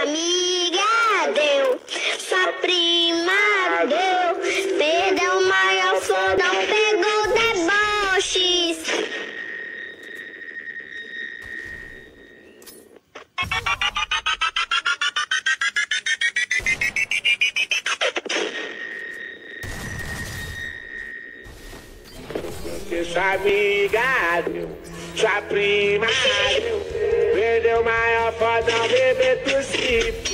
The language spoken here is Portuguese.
amiga deu, sua prima deu, perdeu o maior fodão, pegou deboches. Sua amiga deu, sua prima deu, perdeu o maior fodão, bebê tossiu.